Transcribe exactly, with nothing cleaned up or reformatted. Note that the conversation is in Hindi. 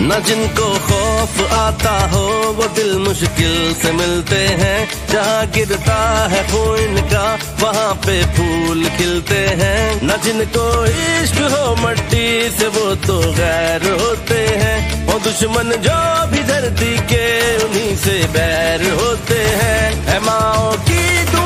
न जिनको खौफ आता हो वो दिल मुश्किल से मिलते हैं। जहाँ गिरता है खून का वहाँ पे फूल खिलते हैं। न जिनको इश्क हो मट्टी से वो तो गैर होते हैं। वो दुश्मन जो भी धरती के उन्हीं से बैर होते हैं। है माओ की